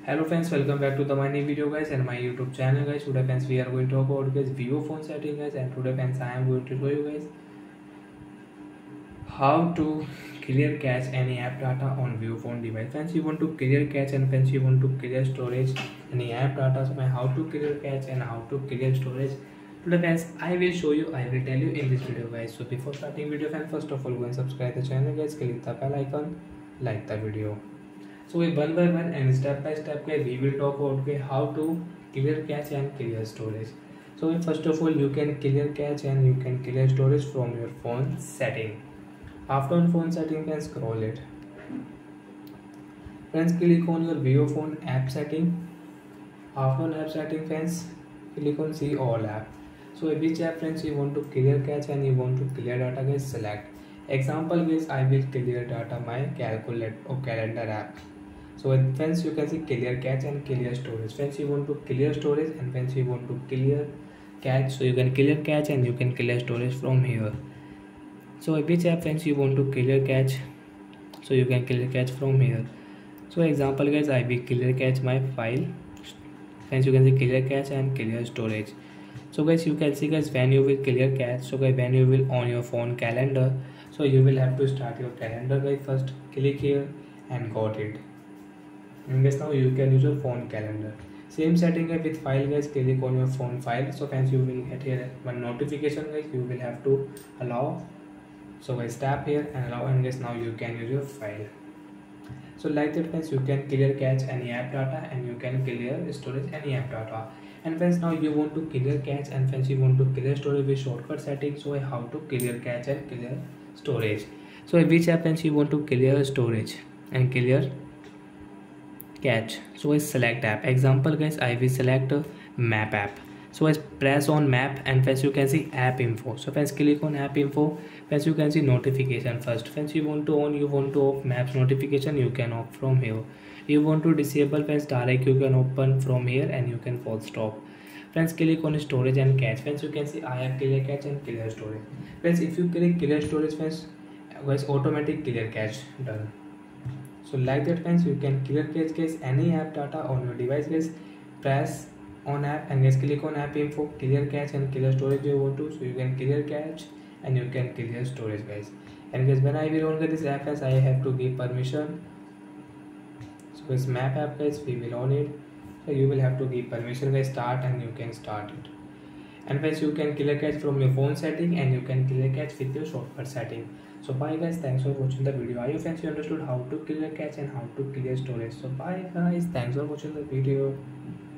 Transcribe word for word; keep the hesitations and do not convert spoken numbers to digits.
Hello friends, welcome back to the my new video guys and my YouTube channel guys. Today friends we are going to talk about guys Vivo phone setting guys, and today friends I am going to show you guys how to clear cache any app data on Vivo phone device. Friends, you want to clear cache and friends you want to clear storage any app data. So how to clear cache and how to clear storage. Today friends I will show you, I will tell you in this video guys. So before starting video friends, first of all go and subscribe the channel guys, click the bell icon, like the video. So with one by one and step by step guys we will talk about okay, how to clear cache and clear storage. So first of all you can clear cache and you can clear storage from your phone setting. After on phone setting you can scroll it. Friends, click on your Vivo phone app setting. After on app setting friends, click on see all app. So which app friends you want to clear cache and you want to clear data guys, select. Example guys I will clear data my calculate or calendar app. So friends you can see clear cache and clear storage. Friends you want to clear storage and friends you want to clear cache, so you can clear cache and you can clear storage from here. So which app friends you want to clear cache, so you can clear cache from here. So example guys I will clear cache my file. Friends you can see clear cache and clear storage. So guys you can see guys when you will clear cache, so guys when you will on your phone calendar, so you will have to start your calendar guys. First click here and got it. And guys now you can use your phone calendar. Same setting guys with file guys, click on your phone file. So friends you will get here one notification guys, you will have to allow. So guys tap here and allow, and guys now you can use your file. So like that friends you can clear cache any app data and you can clear storage any app data. And friends now you want to clear cache and friends you want to clear storage with shortcut settings. So how to clear cache and clear storage. So which app friends you want to clear storage and clear cache. So I select app. Example guys I will select a map app. So I press on map and friends you can see app info. So friends click on app info. Friends you can see notification first. Friends you want to on, you want to off maps notification, you can off from here. You want to disable friends direct, you can open from here and you can force stop. Friends click on storage and cache. Friends you can see I have clear cache and clear storage. Friends if you click clear storage friends guys automatic clear cache done. So like that friends you can clear cache guys any app data on your device guys. Press on app and guys click on app info, clear cache and clear storage you want to, so you can clear cache and you can clear storage guys. And guys when I will on this app guys I have to give permission. So guys map app guys we will on it, so you will have to give permission guys, start and you can start it. And guys you can clear cache from your phone setting and you can clear cache with your shortcut setting. So bye guys, thanks for watching the video. I hope friends you understood how to clear cache and how to clear storage. So bye guys, thanks for watching the video.